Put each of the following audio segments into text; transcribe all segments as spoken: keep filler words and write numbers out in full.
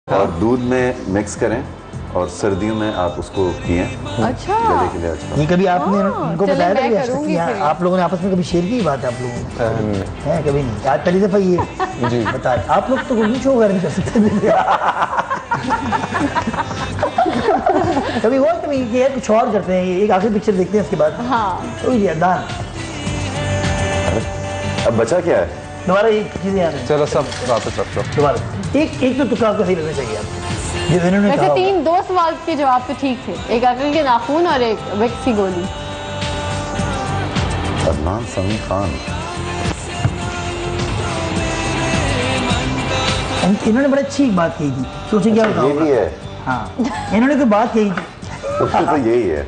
और दूध में मिक्स करें और सर्दियों में आप उसको पिएं। अच्छा, गले के लिए अच्छा। ये कभी आपने उनको बताया था कि आप लोगों ने आपस में कभी शेयर की बात है? आप लोगों है कभी नहीं? आज पहली दफा ये जी बता रहे। आप लोग तो कोई शो वगैरह नहीं कर सकते कभी वो कभी ये कुछ और करते हैं? एक आखिरी पिक्चर देखते हैं उसके बाद। हाँ दान। अब बचा क्या है? दोबारा एक चीजें याद है। चलो सब वापस रखो दोबारा एक एक तो तुक्का आपका सही लगना चाहिए आपको। जो इन्होंने वैसे तीन दो सवाल के जवाब तो ठीक थे, एक अकल के नाखून और एक विक्स की गोली। अदनान समी खान। इन्होंने बड़ी अच्छी बात कही थी, सोचे क्या ये भी है। हाँ इन्होंने तो बात कही थी तो यही है।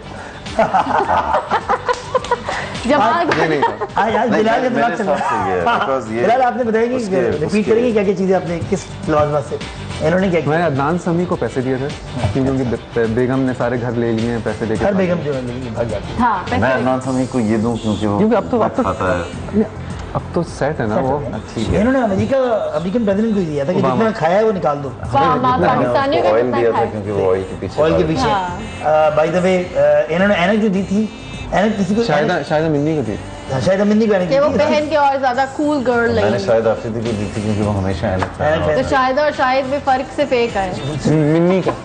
जवाब आज आज बिलाल के दिमाग चल रहा है। बिलाल आपने बताया कि रिपीट करेंगे क्या क्या चीजें आपने किस लवाज़ से? इन्होंने क्या किया? मैंने अदनान समी को पैसे दिए थे क्योंकि उनकी बेगम ने सारे घर ले लिए हैं, पैसे देके। हर बेगम जो है भाग जाती है। हाँ, मैं अदनान समी को ये दूं क्योंकि वो क्योंकि अब तो अब तो खाता है। अब तो सेट है ना वो। ठीक है। इन्होंने अमेरिका अमेरिकन प्रेसिडेंट को दिया था कि जितना खाया है वो निकाल दो। पाकिस्तानियों ऑयल दिया था क्योंकि वो ऑयल के पीछे ऑयल के पीछे। बाय द वे इन्होंने एनक जो दी थी, एनक किसी को शायद शायद मिन्नी को दी। शायद मिन्नी को एनक दी। वो पहन के और ज्यादा कूल गर्ल लगी। मैंने शायद आफरीदी को दी थी क्योंकि वो हमेशा एनक पहनता है। तो शायद और शायद में फर्क से फेक है मिन्नी का।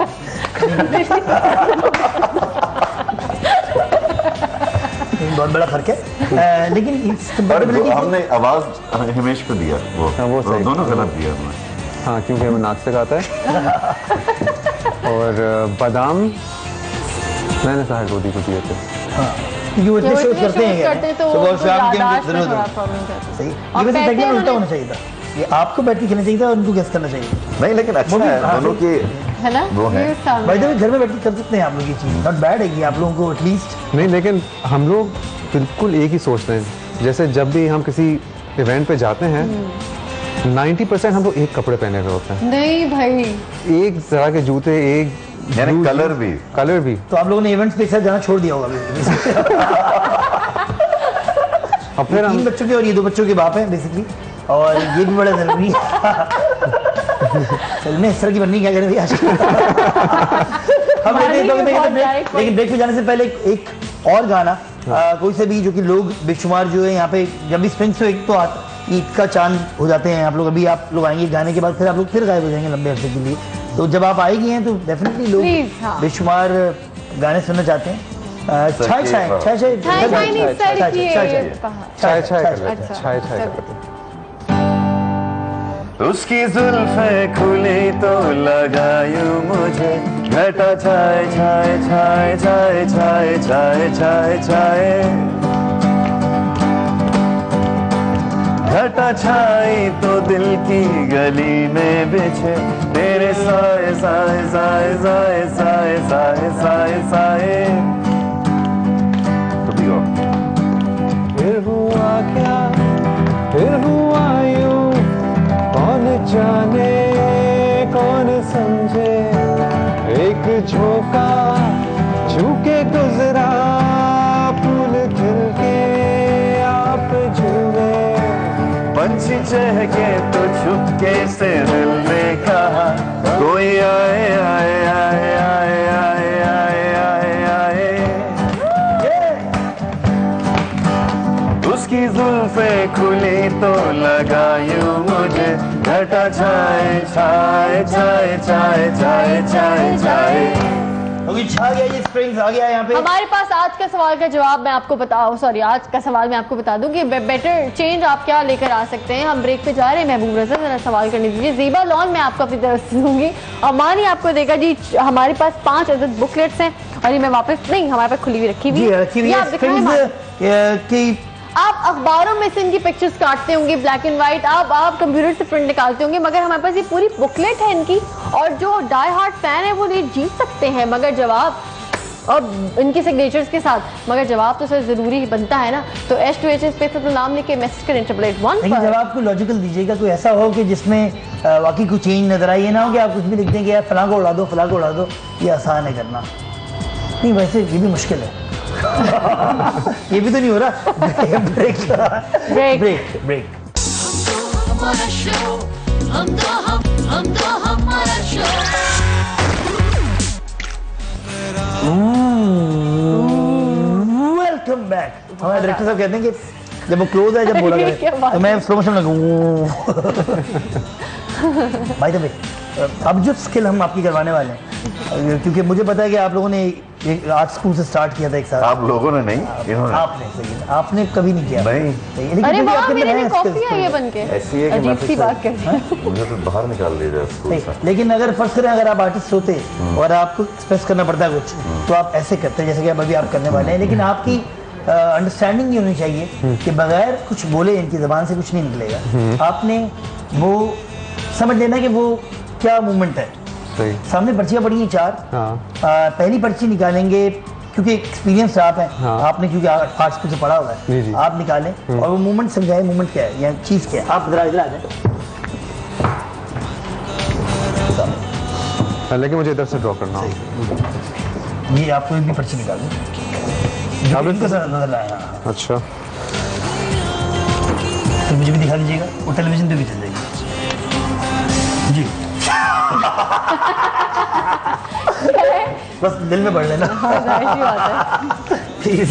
बहुत बड़ा फर्क है लेकिन हमने आवाज हिमेश को दिया वो, वो सही। दोनों गलत दिया हमने। हाँ क्योंकि हमें नाक से गाता है। और बादाम मैंने साहिर गोदी को दिए थे। हाँ क्योंकि वो इतने शो करते हैं सुबह शाम के जरूरत सही। ये वैसे टेक्निकल उल्टा होना चाहिए था, ये आपको बैठ के खेलना चाहिए था और उनको गेस करना चाहिए। नहीं लेकिन अच्छा है दोनों की है ना वो है। भाई तो घर में बैठ के कर सकते हैं आप लोग ये चीज़, नॉट बैड है कि आप लोगों को एटलीस्ट। नहीं लेकिन हम लोग बिल्कुल एक ही सोचते हैं। जैसे जब भी हम किसी इवेंट पे जाते हैं नब्बे परसेंट हम लोग एक कपड़े पहने हुए होते हैं। नहीं भाई, एक तरह के जूते, एक यानी कलर भी कलर भी। तो आप लोगों ने इवेंट्स पे साथ जाना छोड़ दिया होगा। अब फिर तीन बच्चों के और ये दो बच्चों के बाप हैं बेसिकली, और ये भी बड़ा जरूरी है। चलने इस तरह की बननी क्या करें भैया। हम लेते हैं लेकिन ब्रेक पे जाने से पहले एक और गाना आ, कोई से भी जो कि लोग बेशुमार जो है यहाँ पे जब भी स्प्रिंग्स एक तो ईद का चांद हो जाते हैं आप लोग। अभी आप लोग आएंगे गाने के बाद फिर आप लोग फिर गायब हो जाएंगे लंबे अरसे के लिए। तो जब आप आएगी हैं तो डेफिनेटली लोग बेशुमार गाने सुनना चाहते हैं। छाय छाय छाय छाय छाय छाय छाय उसकी जुल्फें खुली तो लगायूं मुझे घटा छाए छाए छाए छाए छाए छाए छाए छाए घटा छाई तो दिल की गली में बिछे तेरे साए साए साए साए साए साए साए साए। तो भी फिर हुआ क्या फिर हुआ यूं कौन जाने कौन समझे एक झोंका झुके गुजरा फूल खिल के आप झूमे पंछी चहके तो छुपके से दिल ने कहा कोई आए आए आए आए आए आए आए आए। उसकी जुल्फें खुली तो लगायूं मुझे घटा छाए छाए छाए छाए छाए छाए छाए। छा गया ये स्प्रिंग्स आ गया यहाँ पे। हमारे पास आज का सवाल का जवाब मैं आपको बता सॉरी आज का सवाल मैं आपको बता दूं कि बेटर चेंज आप क्या लेकर आ सकते हैं। हम ब्रेक पे जा रहे हैं। महबूब रजा जरा सवाल करने दीजिए। ज़ीबा लॉन मैं आपको अपनी तरफ से दूंगी और मानी आपको देगा जी। हमारे पास पांच अदद बुकलेट्स हैं और ये मैं वापस नहीं हमारे पास खुली हुई रखी हुई है। आप अखबारों में से इनकी पिक्चर्स काटते होंगे ब्लैक एंड व्हाइट, आप आप कंप्यूटर से प्रिंट निकालते होंगे, मगर हमारे पास ये पूरी बुकलेट है इनकी और जो डाई हार्ट फैन है वो ये जीत सकते हैं मगर जवाब और इनके सिग्नेचर्स के साथ, मगर जवाब तो सर जरूरी बनता है ना। तो एच टू एच एस पे तो नाम लिखे मैसेज करें ट्रिपल एट वन। लेकिन जवाब को लॉजिकल दीजिएगा, कोई ऐसा हो कि जिसमें वाकई कुछ चेंज नजर आए, ना हो कि आप कुछ भी लिख दें कि यार फलां को उड़ा दो फलां को उड़ा दो। ये आसान है करना, नहीं वैसे ये भी मुश्किल है। ये भी तो नहीं हो रहा। Break break break break. Back. हमारे डायरेक्टर साहब कहते हैं कि जब वो क्लोज है, जब बोला क्या जाए बात तो मैं स्लो मोशन लगूँ। भाई तो भाई अब जो स्किल हम आपकी करवाने वाले हैं, क्योंकि मुझे पता है कि आप लोगों ने एक आर्ट स्कूल से स्टार्ट किया था एक साथ। आप लोगों ने नहीं, इन्होंने। आपने सही है, आपने कभी नहीं किया। नहीं। लेकिन अरे फिर भी वाह, आपके अंदर मेरे है भी skills, कॉफी आई है skills। बन के। ऐसी है कि अजीब मैं सी तो बात कर रही हूँ। मुझे तो बाहर निकाल दिया जाए स्कूल नहीं, से। लेकिन अगर फर्स्ट करें, अगर आप आर्टिस्ट होते और आपको एक्सप्रेस करना पड़ता है कुछ, तो आप ऐसे करते हैं जैसे कि अब अभी आप करने वाले हैं। लेकिन आपकी अंडरस्टैंडिंग ये होनी चाहिए कि बगैर कुछ बोले इनकी जबान से कुछ नहीं निकलेगा। आपने वो समझ लेना कि वो क्या मूवमेंट है। सही। सामने पर्चियाँ पड़ी हैं चार। हाँ। आ, पहली पर्ची निकालेंगे क्योंकि एक्सपीरियंस आप हैं। हाँ। आपने क्योंकि आर्ट स्कूल से पढ़ा हुआ जी, है, जी। आप निकालें और वो मूवमेंट समझाएं, मूवमेंट क्या है या चीज़ क्या है। आप इधर इधर आ जाए, लेकिन मुझे इधर से ड्रॉ करना हो। ये आपको एक भी पर्ची निकाल दें आप इनको सर नजर लाया। अच्छा। तो मुझे भी दिखा दीजिएगा, वो टेलीविजन पे भी चल जाएगी जी। बस दिल में पढ़ लेना। प्लीज।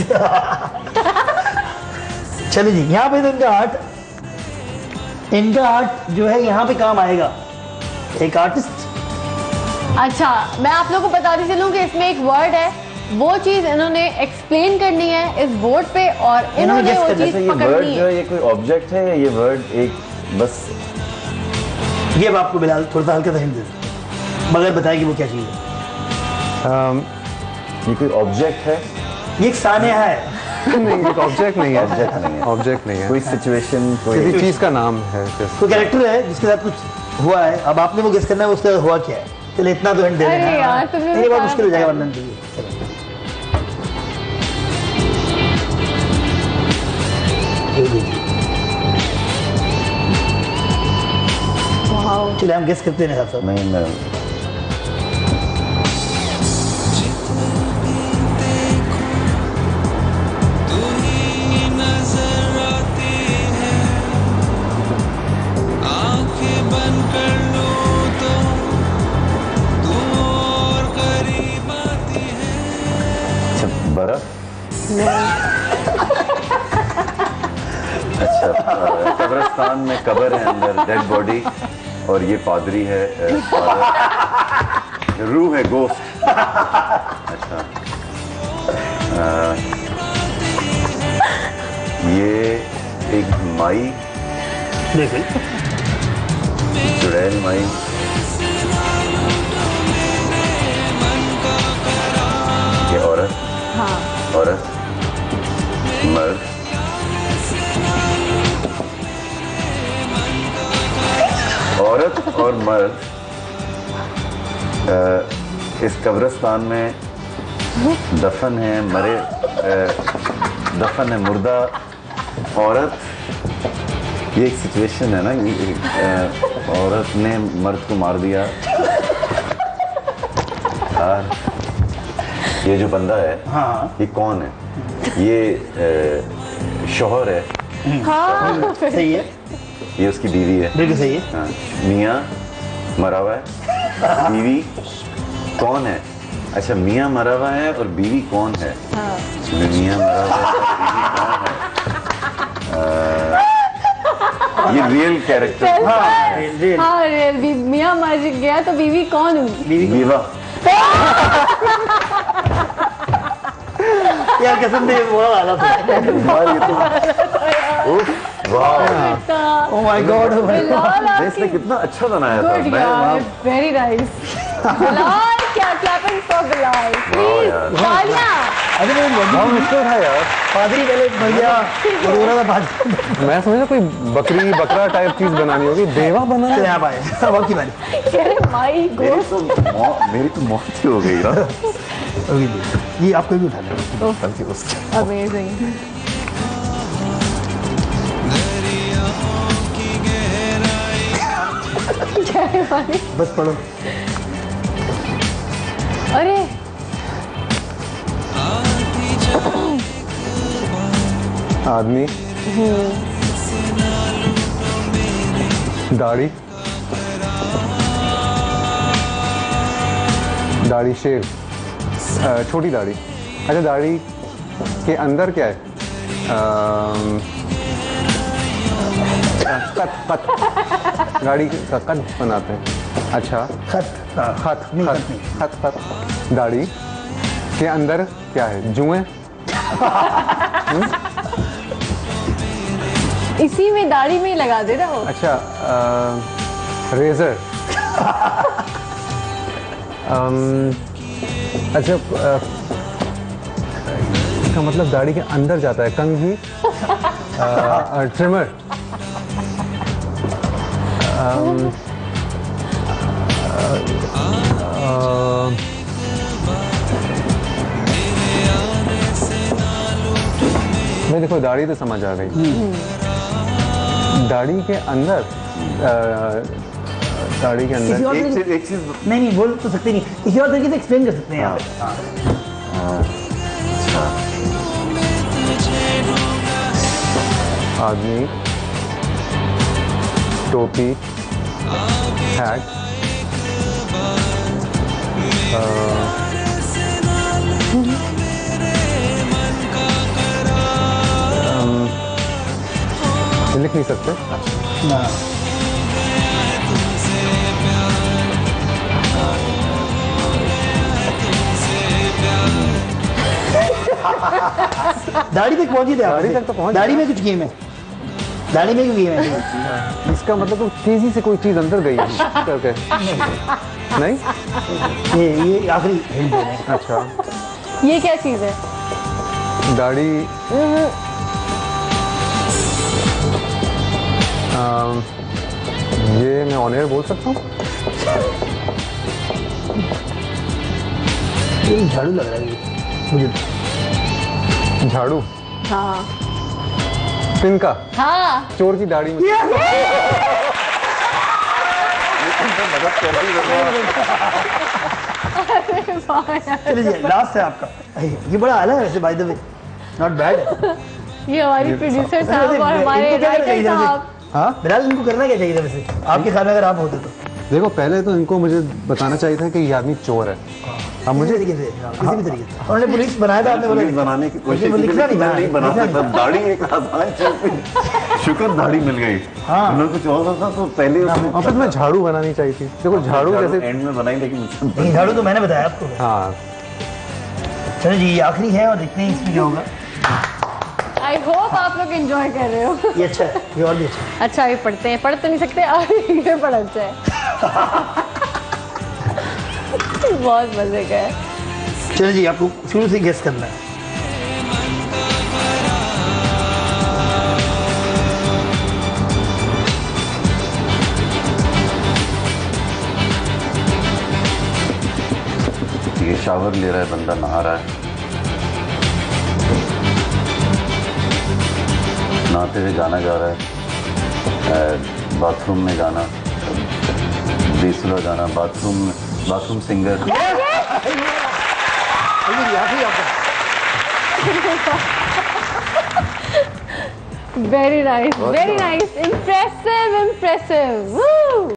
चलिए जी, यहाँ पे तो इनका आर्ट इनका आर्ट जो है यहाँ पे काम आएगा। एक आर्टिस्ट। अच्छा, मैं आप लोगों को बताती चलूं कि इसमें एक वर्ड है, वो चीज इन्होंने एक्सप्लेन करनी है इस बोर्ड पे और इन्होंने guess वो करना चीज ये वर्ड पकड़नी जो है है। ये कोई ऑब्जेक्ट है या ये वर्ड एक बस? ये अब आपको बिलाल थोड़ा सा हल्का सा हिंट दे दूं, मगर बताए कि वो क्या चीज़ है। um, ये कोई ऑब्जेक्ट है? ये एक सानिया है। नहीं, एक ऑब्जेक्ट नहीं है। ऑब्जेक्ट नहीं है। ऑब्जेक्ट नहीं है। कोई सिचुएशन, कोई किसी चीज का नाम है just। कोई कैरेक्टर है जिसके साथ कुछ हुआ है। अब आपने वो गेस करना है उसका हुआ क्या है। चलिए इतना तो हिंट दे अरे देना। यार, तुमने ये बहुत बताया मुश्किल हो जाएगा बताया। वरना के लिए। चलो। वाओ। चलिए हम गेस करते हैं साहब। नहीं मैं अच्छा, बर्फ। अच्छा, अ, कब्रिस्तान में कब्र है, अंदर डेड बॉडी और ये पादरी है, अ, फादर। रूह है, गोस्ट। अच्छा, अ, ये एक माई, बिल्कुल। चुड़ैल माई। ये औरत, हाँ। औरत, मर्द, औरत और मर्द अ, इस कब्रिस्तान में दफन है, मरे अ, दफन है, मुर्दा औरत। ये एक सिचुएशन है ना, ये अ, औरत ने मर्द को मार दिया। यार, ये जो बंदा है, हाँ। ये कौन है? ये अ, शौहर है, हाँ। सही है, ये उसकी बीवी है। बिल्कुल सही है। हाँ, मियाँ मरा हुआ है, बीवी कौन है? अच्छा, मियाँ मरा हुआ है और बीवी कौन है? हाँ। मियाँ मरा हुआ है और बीवी कौन है? अ, ये रियल कैरेक्टर। हाँ, रियल। हाँ, रियल भी मियाँ मर गया तो बीवी कौन हुई? बीवी विवा। यार कसम से वो वाला था। यार, ये तो उफ, वाह। Oh my god, oh my god. नहीं, इसने कितना अच्छा बनाया था। गुड मैं यार, वहाँ वेरी नाइस। बिलाल, क्या क्लैपिंग फॉर बिलाल, वाह प्लीज यार। तालियां। अरे वो बहुत मुश्किल था यार। पादरी पहले मर गया, रो रहा था पादरी। मैं समझा कोई बकरी बकरा टाइप चीज बनानी होगी, बेवा बना चले है। आप आए, वक्त की बारी। अरे माई मेरी गॉड। तो मौ- मेरी तो मौत ही हो गई यार। अभी देखिए, ये आपको भी उठाना है। बल्कि उसके अमेजिंग। बस पढ़ो। अरे आदमी, दाढ़ी, दाढ़ी शेव, अ, छोटी दाढ़ी। अच्छा, दाढ़ी के अंदर क्या है? अम, कत कत गाड़ी का कत बनाते हैं। अच्छा खत हाँ, खत नहीं, खत खत नहीं। खत खत दाढ़ी के अंदर क्या है? जुएं? इसी में दाढ़ी में ही लगा दे ना वो। अच्छा रेजर। अच्छा अ, इसका मतलब दाढ़ी के अंदर जाता है। कंघी, ट्रिमर, मैं देखो दाढ़ी तो समझ आ गई। दाढ़ी के अंदर अ, दाढ़ी के किसी अंदर और एक तरीके- चीज एक चीज नहीं नहीं बोल तो सकते नहीं, किसी और तरीके से एक्सप्लेन कर सकते हैं यहाँ पे। आदमी, टोपी, हैट, लिख नहीं सकते। ना दाढ़ी तक पहुंची थे आप दाढ़ी वैसे। तक तो पहुंच दाढ़ी गया। में कुछ गेम है, दाढ़ी में क्यों गेम है? इसका मतलब तो तेजी से कोई चीज अंदर गई है करके। नहीं? ये ये आखिरी हिंट दे रहे हैं। अच्छा ये क्या चीज है? दाढ़ी अम, ये मैं ऑन एयर बोल सकता हूँ? ये झाड़ू लग रहा है ये मुझे। झाड़ू, हाँ तिनका, हाँ चोर की दाढ़ी में। चलिए लास्ट है आपका। ये बड़ा आला है वैसे, by the way not bad है। ये हमारी प्रोड्यूसर साहब और हमारे इनको क्या करना राइटर चाहिए वैसे? साहब। हाँ बिलाल इनको करना क्या चाहिए था वैसे आपके ख्याल में, अगर आप होते तो? देखो पहले तो इनको मुझे बताना चाहिए था कि ये आदमी चोर है। अब मुझे मुझे तरीके से हाँ, किसी भी तरीके से उन्होंने पुलिस बनाया था, आपने बोला पुलिस बनाने की कोशिश लेकिन वो की, लिखना लेकिन नहीं मैं नहीं था, बना लिखना सकता। नहीं दाढ़ी एक आसान चीज थी, शुक्र दाढ़ी मिल गई। हाँ। उन्होंने कुछ और होता तो पहले उसमें और फिर मैं झाड़ू बनानी चाहिए थी। देखो झाड़ू जैसे एंड में बनाई, लेकिन मुझसे नहीं, झाड़ू तो मैंने बताया आपको। हाँ चलो जी ये आखिरी है और देखते हैं इसमें क्या होगा। आई होप आप लोग एंजॉय कर रहे हो। ये अच्छा है, ये और भी अच्छा है। अच्छा ये पढ़ते हैं, पढ़ तो नहीं सकते ये पढ़ अच्छा है। बहुत मजे का है। चलो जी आपको शुरू से गेस करना है। ये शावर ले रहा है बंदा, नहा रहा है, नहाते हुए गाना गा रहा है, बाथरूम में गाना, बेसुरा गाना, बाथरूम में, bathroom singer. Very nice, very nice, impressive, impressive.